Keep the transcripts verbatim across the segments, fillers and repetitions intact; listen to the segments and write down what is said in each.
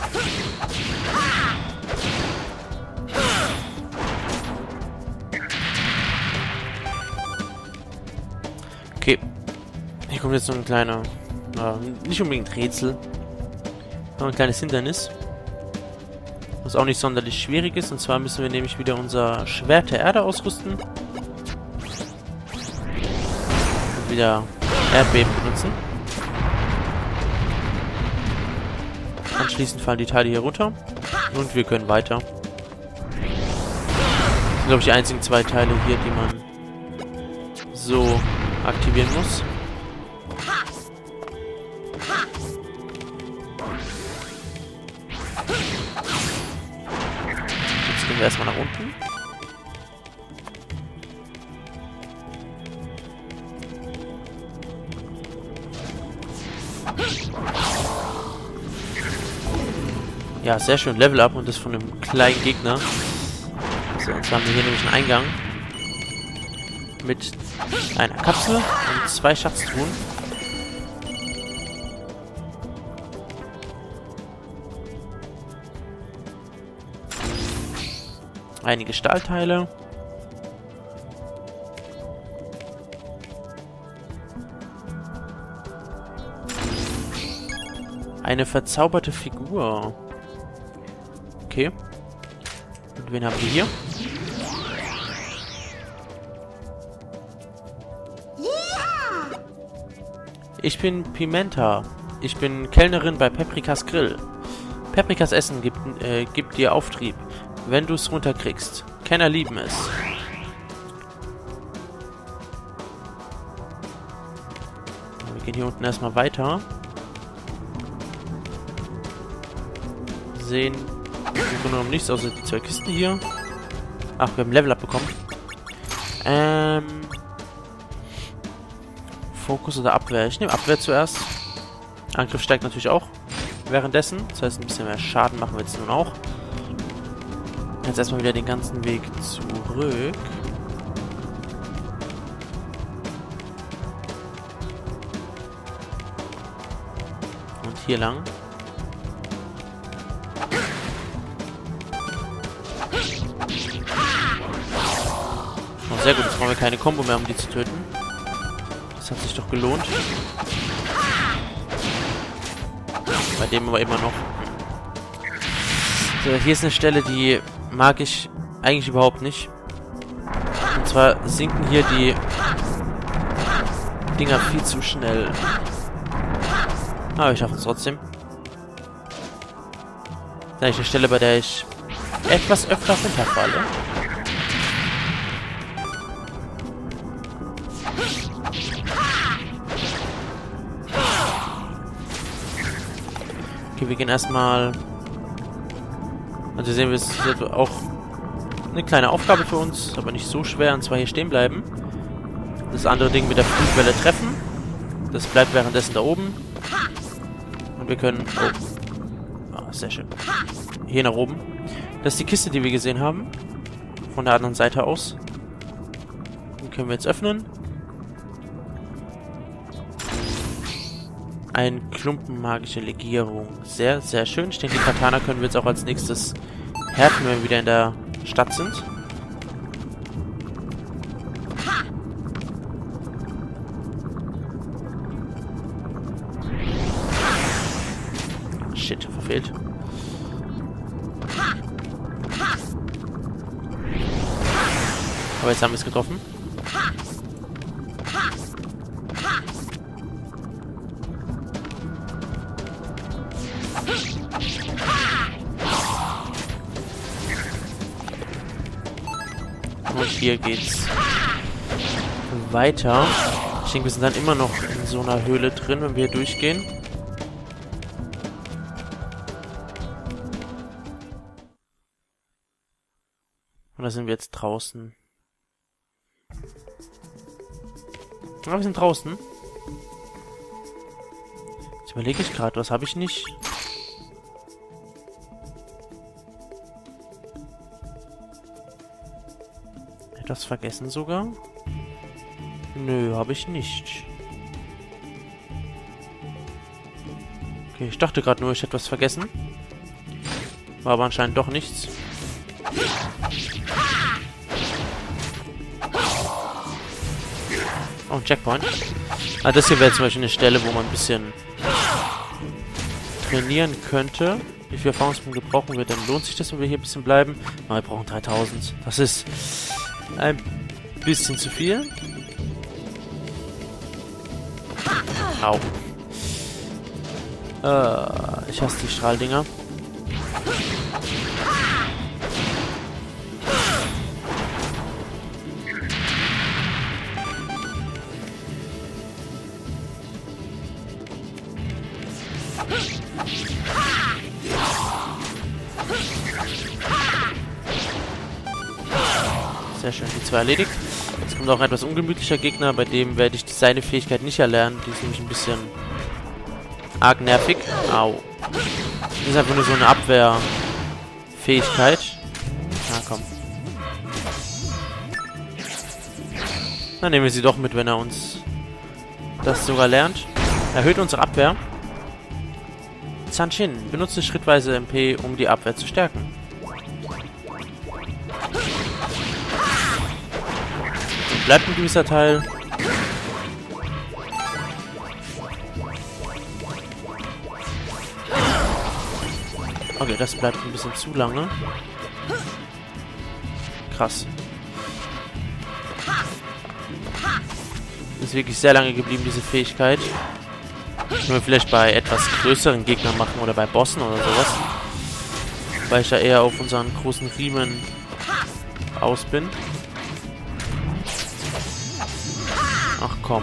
Okay. Hier kommt jetzt so ein kleiner, äh, nicht unbedingt Rätsel, aber ein kleines Hindernis. Was auch nicht sonderlich schwierig ist. Und zwar müssen wir nämlich wieder unser Schwert der Erde ausrüsten. Und wieder Erdbeben benutzen. Anschließend fallen die Teile hier runter. Und wir können weiter. Das sind, glaube ich, die einzigen zwei Teile hier, die man so aktivieren muss. Jetzt gehen wir erstmal nach unten. Ja, sehr schön. Level Up und das von einem kleinen Gegner. So, jetzt haben wir hier nämlich einen Eingang. Mit einer Kapsel und zwei Schatztruhen. Einige Stahlteile. Eine verzauberte Figur. Okay. Und wen haben wir hier? Ich bin Pimenta. Ich bin Kellnerin bei Paprikas Grill. Paprikas Essen gibt, äh, gibt dir Auftrieb, wenn du es runterkriegst. Kenner lieben es. Wir gehen hier unten erstmal weiter. Sehen im Grunde genommen nichts, außer die zwei Kisten hier. Ach, wir haben Level Up bekommen. Ähm... Fokus oder Abwehr? Ich nehme Abwehr zuerst. Angriff steigt natürlich auch währenddessen. Das heißt, ein bisschen mehr Schaden machen wir jetzt nun auch. Jetzt erstmal wieder den ganzen Weg zurück. Und hier lang. Oh, sehr gut, jetzt brauchen wir keine Kombo mehr, um die zu töten. Das hat sich doch gelohnt. Bei dem aber immer noch. So, hier ist eine Stelle, die mag ich eigentlich überhaupt nicht. Und zwar sinken hier die Dinger viel zu schnell. Aber wir schaffen es trotzdem. Das ist eigentlich eine Stelle, bei der ich etwas öfter runterfalle. Okay, wir gehen erstmal. Also sehen wir, es ist auch eine kleine Aufgabe für uns, aber nicht so schwer, und zwar hier stehen bleiben. Das andere Ding mit der Flugwelle treffen. Das bleibt währenddessen da oben. Und wir können... Oh. Ah, sehr schön. Hier nach oben. Das ist die Kiste, die wir gesehen haben. Von der anderen Seite aus. Die können wir jetzt öffnen. Ein Klumpen magische Legierung. Sehr, sehr schön. Ich denke, die Katana können wir jetzt auch als nächstes härten, wenn wir wieder in der Stadt sind. Shit, verfehlt. Aber jetzt haben wir es getroffen. Und hier geht's weiter. Ich denke, wir sind dann immer noch in so einer Höhle drin, wenn wir hier durchgehen. Und da sind wir jetzt draußen. Aber wir sind draußen. Jetzt überlege ich gerade, was habe ich nicht? Etwas vergessen sogar? Nö, habe ich nicht. Okay, ich dachte gerade nur, ich hätte was vergessen. War aber anscheinend doch nichts. Oh, ein Checkpoint. Ah, das hier wäre zum Beispiel eine Stelle, wo man ein bisschen trainieren könnte. Wie viele Erfahrungspunkte brauchen wir denn? Lohnt sich das, wenn wir hier ein bisschen bleiben? Oh, wir brauchen dreitausend. Das ist ein bisschen zu viel. Au. Äh, ich hasse die Strahldinger. Sehr schön, die zwei erledigt. Jetzt kommt auch ein etwas ungemütlicher Gegner, bei dem werde ich seine Fähigkeit nicht erlernen. Die ist nämlich ein bisschen arg nervig. Au. Das ist einfach nur so eine Abwehrfähigkeit. Na komm. Dann nehmen wir sie doch mit, wenn er uns das sogar lernt. Erhöht unsere Abwehr. Zanshin, benutze schrittweise M P, um die Abwehr zu stärken. Und bleibt ein gewisser Teil. Okay, das bleibt ein bisschen zu lange. Krass. Ist wirklich sehr lange geblieben, diese Fähigkeit. Können wir vielleicht bei etwas größeren Gegnern machen oder bei Bossen oder sowas. Weil ich da eher auf unseren großen Riemen aus bin. Ach komm.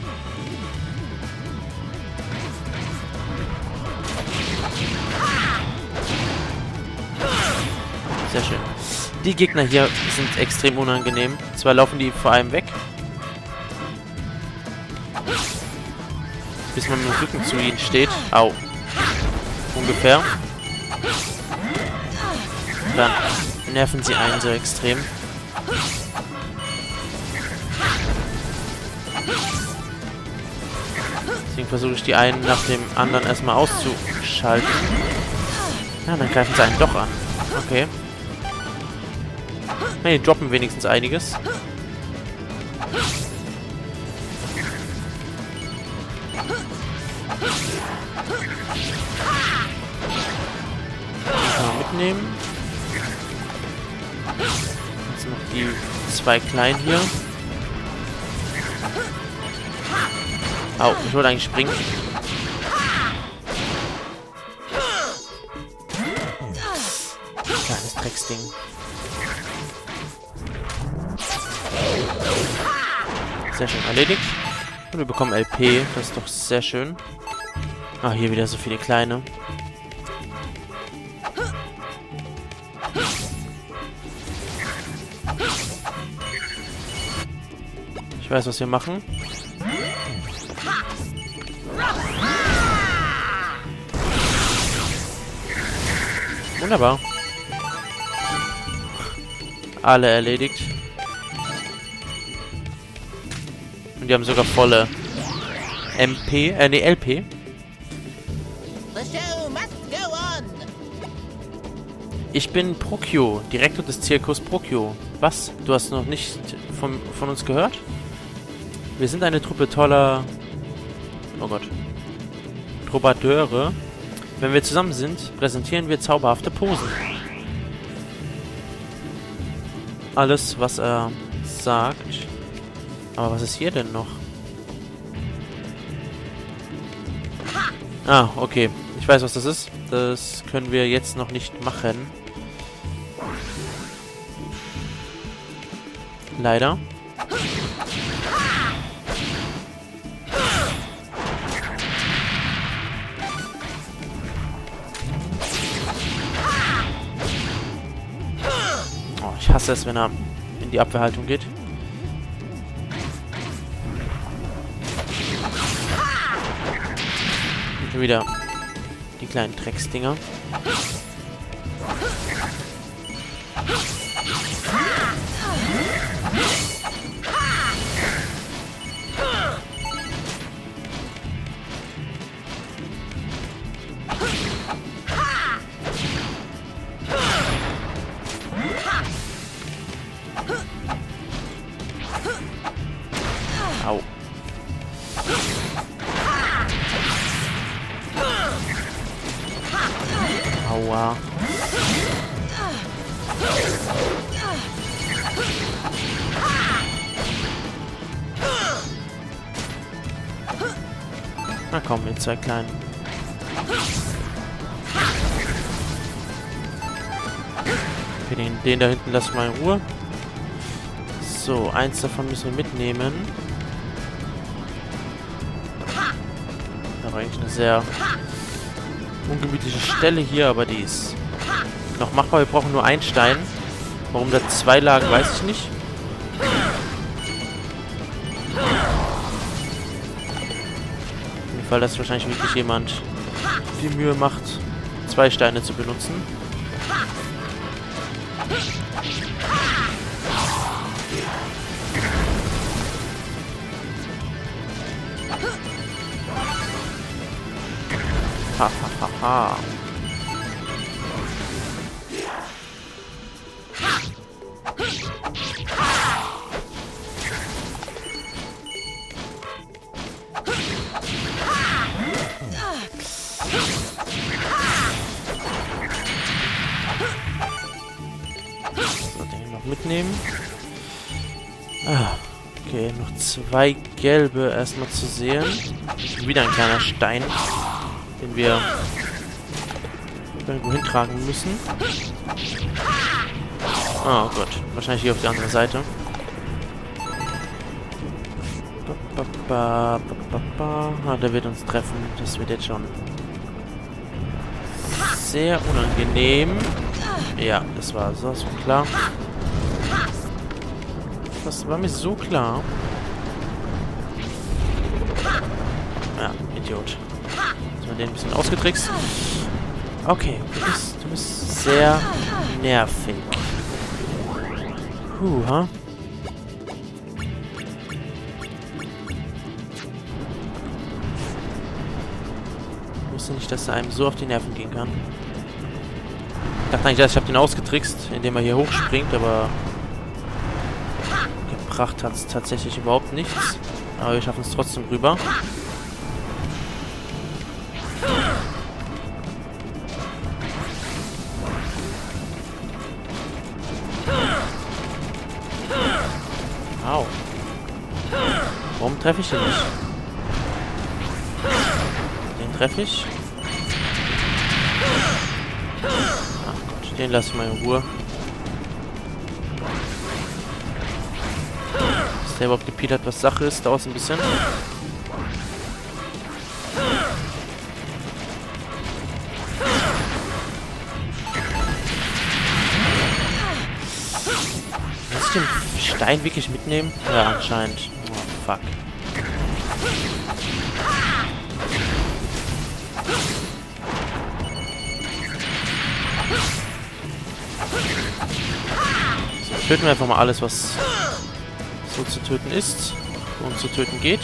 Sehr schön. Die Gegner hier sind extrem unangenehm. Zwar laufen die vor allem weg. Bis man mit dem Rücken zu ihnen steht. Au. Ungefähr. Dann nerven sie einen so extrem. Deswegen versuche ich die einen nach dem anderen erstmal auszuschalten. Ja, dann greifen sie einen doch an. Okay. Na, die droppen wenigstens einiges. Mitnehmen. Jetzt noch die zwei kleinen hier. Au, ich wollte eigentlich springen. Kleines Drecksding. Sehr schön erledigt. Und wir bekommen L P. Das ist doch sehr schön. Ah, hier wieder so viele kleine. Ich weiß, was wir machen. Wunderbar. Alle erledigt. Und die haben sogar volle M P, äh, nee, L P. Ich bin Prokyo, Direktor des Zirkus Prokyo. Was? Du hast noch nicht von, von uns gehört? Wir sind eine Truppe toller... Oh Gott. Troubadoure. Wenn wir zusammen sind, präsentieren wir zauberhafte Posen. Alles, was er sagt. Aber was ist hier denn noch? Ah, okay. Ich weiß, was das ist. Das können wir jetzt noch nicht machen. Leider. Oh, ich hasse es, wenn er in die Abwehrhaltung geht. Und schon wieder die kleinen Drecksdinger. Aua. Na komm, ihr zwei Kleinen. Okay, den, den da hinten lassen wir in Ruhe. So, eins davon müssen wir mitnehmen. Da war eigentlich eine sehr ungemütliche Stelle hier, aber die ist noch machbar. Wir brauchen nur einen Stein. Warum da zwei lagen, weiß ich nicht. Auf jeden Fall, dass wahrscheinlich wirklich jemand die Mühe macht, zwei Steine zu benutzen. Ha ha ha ha. So, den noch mitnehmen. Ah, okay, noch zwei gelbe erstmal zu sehen. Wieder ein kleiner Stein, den wir irgendwo hintragen müssen. Oh Gott, wahrscheinlich hier auf die andere Seite. Ba, ba, ba, ba, ba. Ah, der wird uns treffen. Das wird jetzt schon sehr unangenehm. Ja, das war so klar. Das war mir so klar. Ja, Idiot. Jetzt mal den ein bisschen ausgetrickst. Okay, du bist, du bist sehr nervig. Puh, ha? Ich wusste nicht, dass er einem so auf die Nerven gehen kann. Ich dachte eigentlich, ich habe den ausgetrickst, indem er hier hochspringt, aber gebracht hat es tatsächlich überhaupt nichts. Aber wir schaffen es trotzdem rüber. Au. Warum treffe ich den nicht? Den treffe ich. Ach Gott, den lasse ich mal in Ruhe. Bis der überhaupt gepielt hat, was Sache ist, dauert es ein bisschen. Muss ich den Stein wirklich mitnehmen? Ja, anscheinend. Oh, fuck. So, töten wir einfach mal alles, was so zu töten ist und zu töten geht.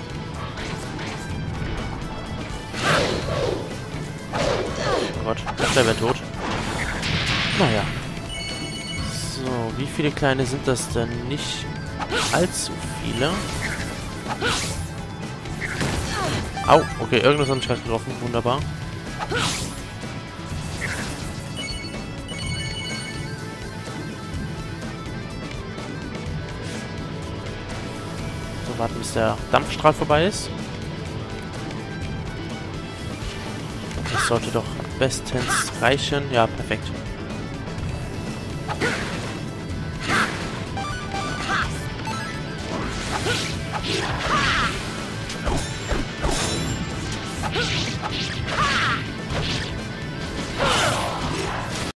Oh Gott, der wäre tot. Naja. So, wie viele kleine sind das denn? Nicht allzu viele. Au, okay, irgendwas hat mich gerade getroffen. Wunderbar. So, warten, bis der Dampfstrahl vorbei ist. Das sollte doch bestens reichen. Ja, perfekt.